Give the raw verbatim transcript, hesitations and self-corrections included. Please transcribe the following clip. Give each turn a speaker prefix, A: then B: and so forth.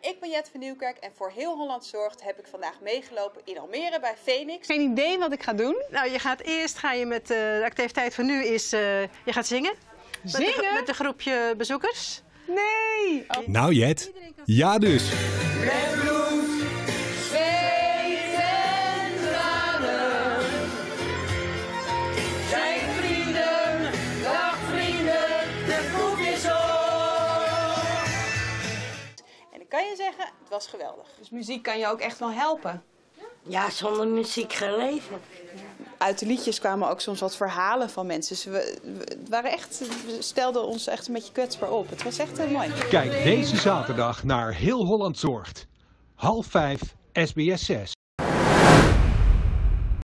A: ik ben Jet van Nieuwkerk en voor Heel Holland Zorgt heb ik vandaag meegelopen in Almere bij Phoenix.
B: Geen idee wat ik ga doen. Nou, je gaat eerst ga je met uh, de activiteit van nu is uh, je gaat zingen.
C: Zingen?
B: Met een, met een groepje bezoekers.
C: Nee!
D: Oh. Nou Jet, ja dus.
E: Met bloed, zweet en tranen zijn vrienden, dag vrienden, de groep is op.
A: En ik kan je zeggen, het was geweldig.
C: Dus muziek kan je ook echt wel helpen?
F: Ja, zonder muziek geen leven.
A: Uit de liedjes kwamen ook soms wat verhalen van mensen. Dus we, we, waren echt, we stelden ons echt een beetje kwetsbaar op. Het was echt heel mooi.
D: Kijk deze zaterdag naar Heel Holland Zorgt. Half vijf, S B S zes.